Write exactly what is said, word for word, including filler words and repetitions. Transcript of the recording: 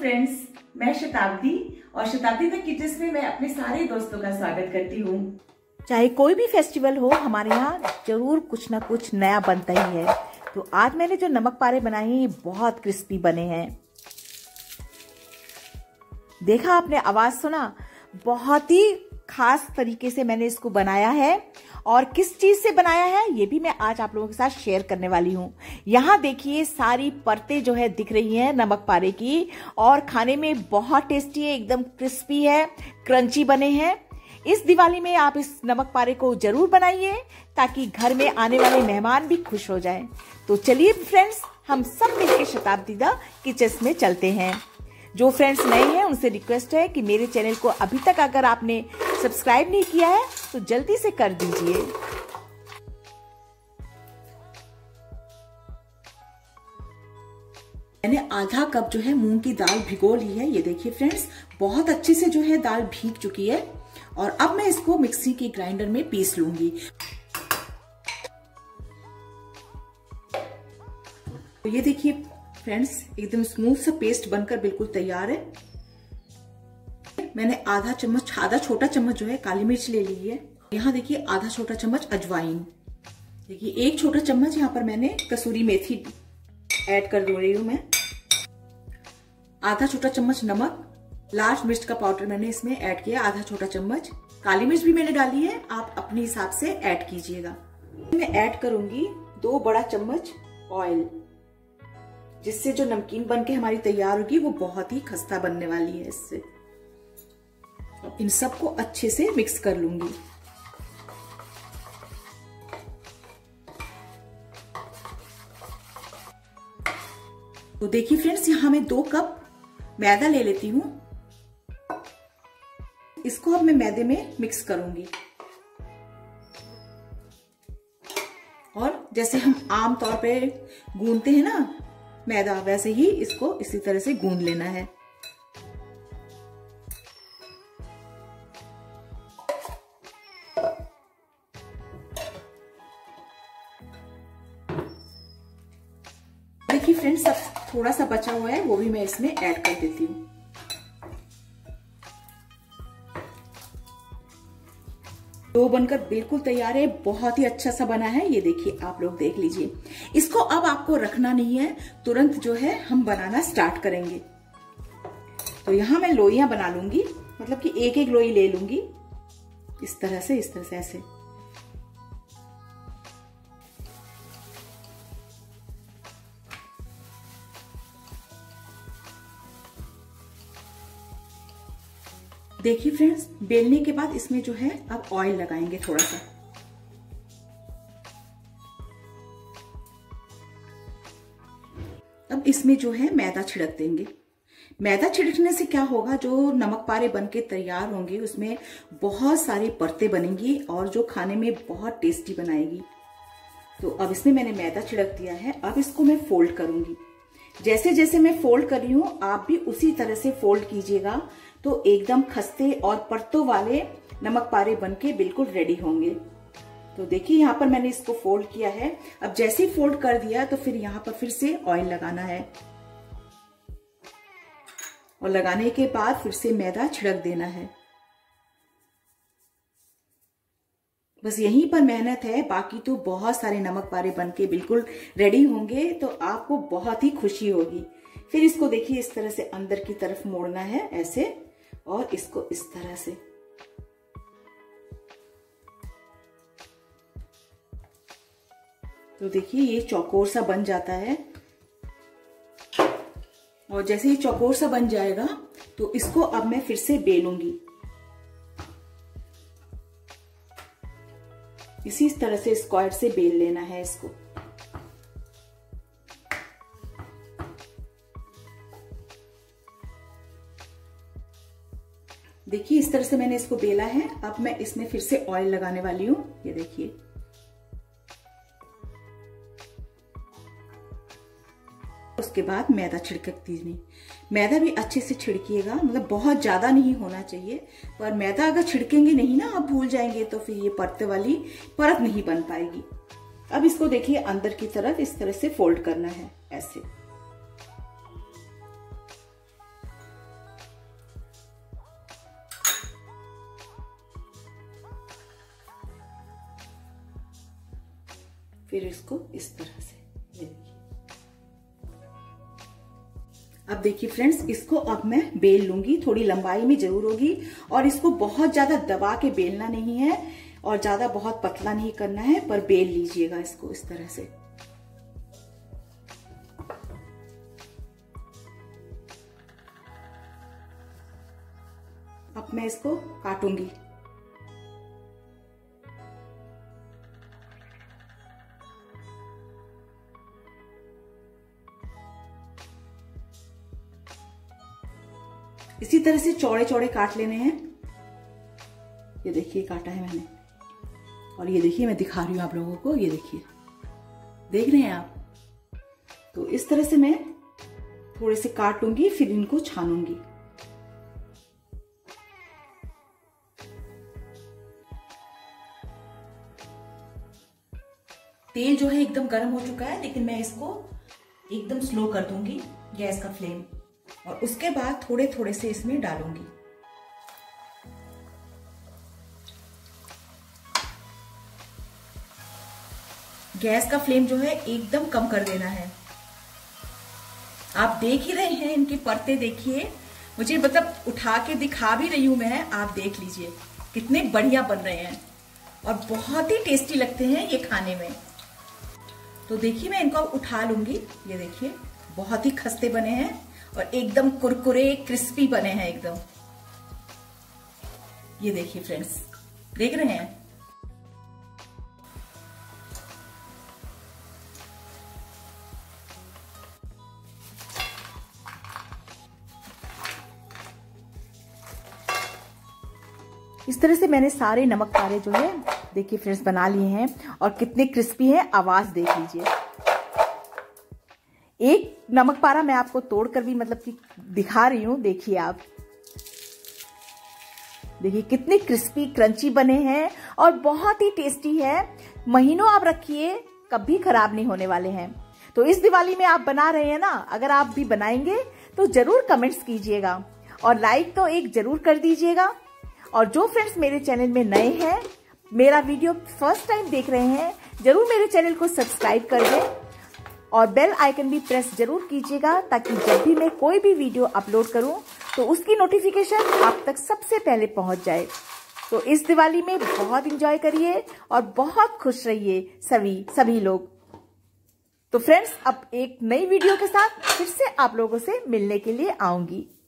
Friends, मैं शताब्दी और शताब्दी द किचन में मैं अपने सारे दोस्तों का स्वागत करती हूँ। चाहे कोई भी फेस्टिवल हो, हमारे यहाँ जरूर कुछ ना कुछ नया बनता ही है। तो आज मैंने जो नमक पारे बनाए हैं ये बहुत क्रिस्पी बने हैं। देखा आपने, आवाज सुना, बहुत ही खास तरीके से मैंने इसको बनाया है। और किस चीज से बनाया है ये भी मैं आज आप लोगों के साथ शेयर करने वाली हूँ। यहाँ देखिए सारी परतें जो है दिख रही हैं नमक पारे की, और खाने में बहुत टेस्टी है, एकदम क्रिस्पी है, क्रंची बने हैं। इस दिवाली में आप इस नमक पारे को जरूर बनाइए ताकि घर में आने वाले मेहमान भी खुश हो जाएं। तो चलिए फ्रेंड्स, हम सब मिलकर शताब्दी द किचन में चलते हैं। जो फ्रेंड्स नए हैं उनसे रिक्वेस्ट है कि मेरे चैनल को अभी तक अगर आपने सब्सक्राइब नहीं किया है तो जल्दी से कर दीजिए। मैंने आधा कप जो है मूंग की दाल भिगो ली है। ये देखिए फ्रेंड्स, बहुत अच्छे से जो है दाल भीग चुकी है। और अब मैं इसको मिक्सी के ग्राइंडर में पीस लूंगी। तो ये देखिए फ्रेंड्स, एकदम स्मूथ सा पेस्ट बनकर बिल्कुल तैयार है। मैंने आधा चम्मच, आधा छोटा चम्मच जो है काली मिर्च ले ली है। यहाँ देखिए आधा छोटा चम्मच अजवाइन, देखिए एक छोटा चम्मच यहाँ पर मैंने कसूरी मेथी ऐड कर दे रही हूं मैं। आधा छोटा चम्मच नमक, लाल मिर्च का पाउडर मैंने इसमें ऐड किया आधा छोटा चम्मच। काली मिर्च भी मैंने डाली है, आप अपने हिसाब से ऐड कीजिएगा। मैं ऐड करूंगी दो बड़ा चम्मच ऑयल, जिससे जो नमकीन बनके हमारी तैयार होगी वो बहुत ही खस्ता बनने वाली है। इससे इन सबको अच्छे से मिक्स कर लूंगी। तो देखिए फ्रेंड्स, यहां मैं दो कप मैदा ले लेती हूं। इसको अब मैं मैदे में मिक्स करूंगी। और जैसे हम आम तौर पे गूंदते हैं ना मैदा, वैसे ही इसको इसी तरह से गूंद लेना है। देखिए फ्रेंड्स, अब थोड़ा सा बचा हुआ है, वो भी मैं इसमें ऐड कर देती हूँ। डो बनकर बिल्कुल तैयार है, बहुत ही अच्छा सा बना है। ये देखिए, आप लोग देख लीजिए। इसको अब आपको रखना नहीं है, तुरंत जो है हम बनाना स्टार्ट करेंगे। तो यहां मैं लोइयां बना लूंगी, मतलब कि एक एक लोई ले लूंगी इस तरह से, इस तरह से ऐसे। देखिए फ्रेंड्स, बेलने के बाद इसमें जो है अब ऑयल लगाएंगे थोड़ा सा। अब इसमें जो है मैदा छिड़क देंगे। मैदा छिड़कने से क्या होगा, जो नमक पारे बनके तैयार होंगे उसमें बहुत सारी परतें बनेंगी और जो खाने में बहुत टेस्टी बनाएगी। तो अब इसमें मैंने मैदा छिड़क दिया है। अब इसको मैं फोल्ड करूंगी। जैसे जैसे मैं फोल्ड कर रही हूं, आप भी उसी तरह से फोल्ड कीजिएगा, तो एकदम खस्ते और परतों वाले नमक पारे बनके बिल्कुल रेडी होंगे। तो देखिए यहाँ पर मैंने इसको फोल्ड किया है। अब जैसे ही फोल्ड कर दिया तो फिर यहाँ पर फिर से ऑयल लगाना है, और लगाने के बाद फिर से मैदा छिड़क देना है। बस यहीं पर मेहनत है, बाकी तो बहुत सारे नमक पारे बनके बिल्कुल रेडी होंगे, तो आपको बहुत ही खुशी होगी। फिर इसको देखिए इस तरह से अंदर की तरफ मोड़ना है ऐसे, और इसको इस तरह से। तो देखिए ये चौकोर सा बन जाता है। और जैसे ही चौकोर सा बन जाएगा तो इसको अब मैं फिर से बेलूंगी। इसी तरह से स्क्वायर से बेल लेना है इसको। देखिए इस तरह से मैंने इसको बेला है। अब मैं इसमें फिर से ऑयल लगाने वाली हूं। ये देखिए, उसके बाद मैदा छिड़क दीजिए। मैदा भी अच्छे से छिड़किएगा, मतलब बहुत ज्यादा नहीं होना चाहिए। पर मैदा अगर छिड़केंगे नहीं ना, आप भूल जाएंगे, तो फिर ये परत वाली परत नहीं बन पाएगी। अब इसको देखिए अंदर की तरफ इस तरह से फोल्ड करना है ऐसे। फिर इसको इस तरह से, ये देखिए। अब देखिए फ्रेंड्स, इसको अब मैं बेल लूंगी। थोड़ी लंबाई में जरूर होगी और इसको बहुत ज्यादा दबा के बेलना नहीं है और ज्यादा बहुत पतला नहीं करना है, पर बेल लीजिएगा इसको इस तरह से। अब मैं इसको काटूंगी। इसी तरह से चौड़े चौड़े काट लेने हैं। ये देखिए काटा है मैंने, और ये देखिए मैं दिखा रही हूं आप लोगों को, ये देखिए, देख रहे हैं आप। तो इस तरह से मैं थोड़े से काट लूंगी, फिर इनको छानूंगी। तेल जो है एकदम गर्म हो चुका है, लेकिन मैं इसको एकदम स्लो कर दूंगी गैस का फ्लेम, और उसके बाद थोड़े थोड़े से इसमें डालूंगी। गैस का फ्लेम जो है एकदम कम कर देना है। आप देख ही रहे हैं, इनकी परतें देखिए, मुझे मतलब उठा के दिखा भी रही हूं मैं, आप देख लीजिए कितने बढ़िया बन रहे हैं और बहुत ही टेस्टी लगते हैं ये खाने में। तो देखिए मैं इनको उठा लूंगी। ये देखिए बहुत ही खस्ते बने हैं और एकदम कुरकुरे क्रिस्पी बने हैं एकदम। ये देखिए फ्रेंड्स, देख रहे हैं। इस तरह से मैंने सारे नमक पारे जो है देखिए फ्रेंड्स बना लिए हैं, और कितने क्रिस्पी हैं, आवाज देख लीजिए। एक नमक पारा मैं आपको तोड़कर भी मतलब कि दिखा रही हूं, देखिए आप, देखिए कितने क्रिस्पी क्रंची बने हैं और बहुत ही टेस्टी है। महीनों आप रखिए, कभी खराब नहीं होने वाले हैं। तो इस दिवाली में आप बना रहे हैं ना, अगर आप भी बनाएंगे तो जरूर कमेंट्स कीजिएगा और लाइक तो एक जरूर कर दीजिएगा। और जो फ्रेंड्स मेरे चैनल में नए हैं, मेरा वीडियो फर्स्ट टाइम देख रहे हैं, जरूर मेरे चैनल को सब्सक्राइब कर दें और बेल आइकन भी प्रेस जरूर कीजिएगा, ताकि जब भी मैं कोई भी वीडियो अपलोड करूं तो उसकी नोटिफिकेशन आप तक सबसे पहले पहुंच जाए। तो इस दिवाली में बहुत एंजॉय करिए और बहुत खुश रहिए सभी सभी लोग। तो फ्रेंड्स, अब एक नई वीडियो के साथ फिर से आप लोगों से मिलने के लिए आऊंगी।